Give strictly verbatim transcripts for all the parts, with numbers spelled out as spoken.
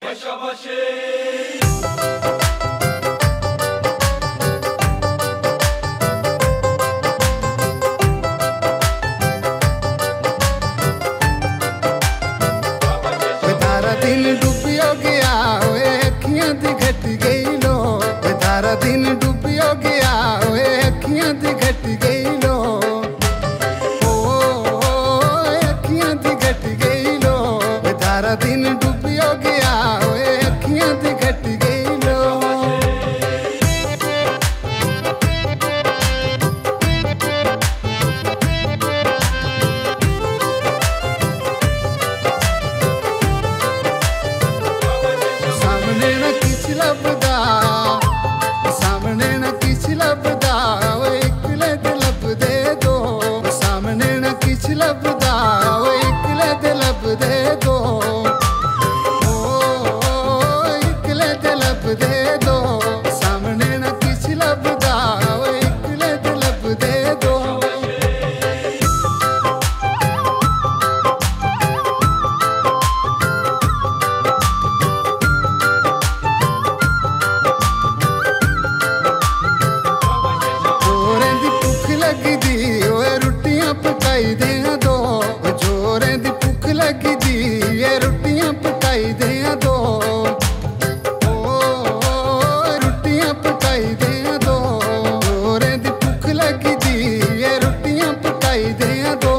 दिन डूबियो गया वे अखियां दी घट गई लो, तारा दिन डूबियो गया वे अखियां दी घट गई लो, ओ अखियां दी घट गई लो, तारा दिन डूबियो गया वे अखियां दी घट गई लो। लभदा सामने न किछ लभदा ओ इकले दे लभदे दो, सामने न किछ लभदा ओ इकले दे लभदे दो, ओ इकले दे लभदे दो, सामने न किछ लभदा ओ इकले दे लभदे दो। पकाई दें दो जोरें दी भुख लगी दी ये रुटियां पकाई दें दो, ओ रुटियां पकाई दें दो जोरें दी भुख लगी दी ये रुटियां पकाई दें दो।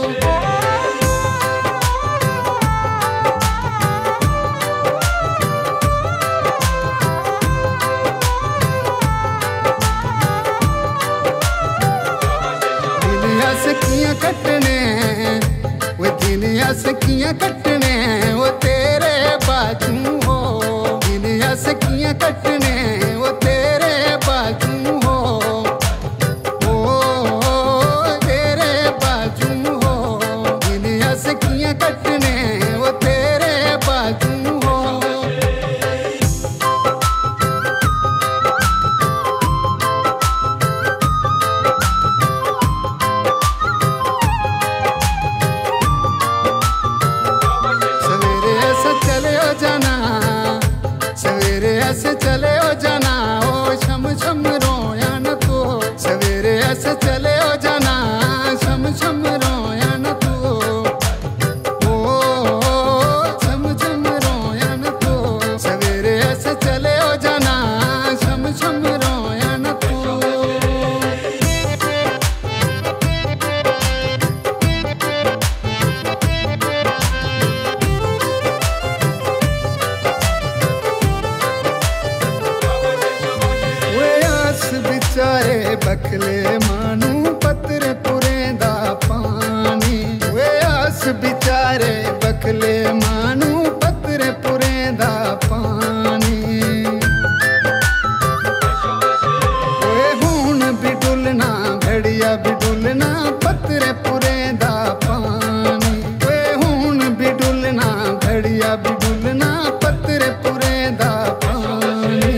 सखियां कटने वो दिनिया सखियां कटने वो तेरे बाजू हो, दिनिया सखियां कटने वो तेरे बाजू हो, ओ तेरे बाजू हो, दिनिया सखियां कटने वो तेरे बाजू हो। जाना सवेरे ऐसे चले हो जाना ओ शम शम रोया न तो, सवेरे ऐसे चले हो जाना शम शम रोया न तो, ओ शम शम रोया न तो, सवेरे ऐसे चले हो जाना शम शम रोया न तो। बेचारे बखले मानू पत्रे पुरें दा पानी, वे आस बेचारे बखले मानू पत्रे पुरें दा पानी, वे हुण भी डुलना घड़िया भी डुलना पत्रे पुरें दा पानी, वे हुण भी डुलना घड़िया भी डुलना पत्रे पुरें दा पानी।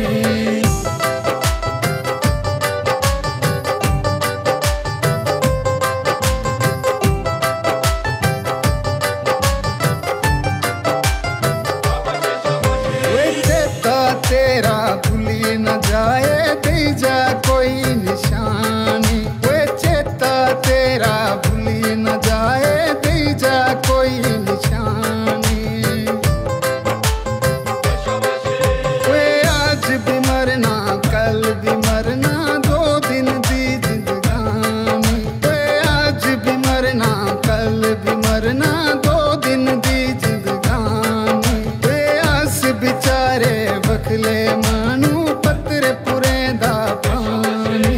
तेरा भूली न जाए दे जा कोई निशानी, वे चेता तेरा भूली न जाए दे जा कोई निशानी, वे आज भी मरना कल भी मरना दो दिन दी जिंदगानी, वे आज भी मरना कल भी मरना दो दिन दी जिंदगानी, वे आस बेचारे बखले मानू पत्रे पुरें दा पानी।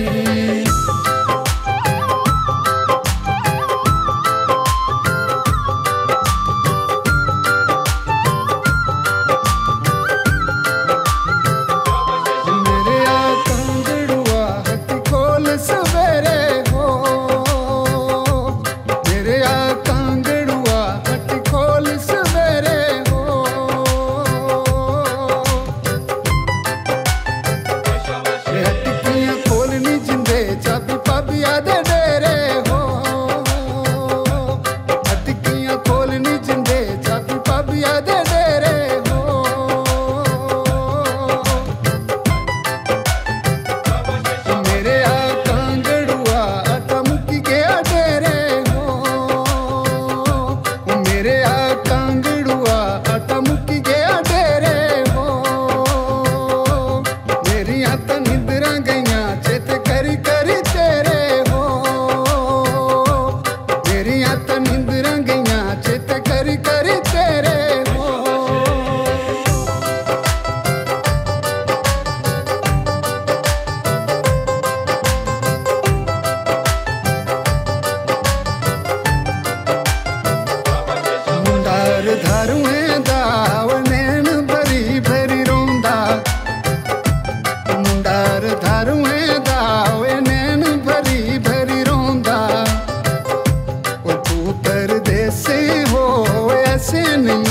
तो नींदर गईया चित करी करी तेरे हो। मुंडार धारुए दाव नैन भरी भरी रोंदा, मुंडार धारुए दाव नैन भरी भरी रोंदा। ओ तू परदेसी हो ऐसे नहीं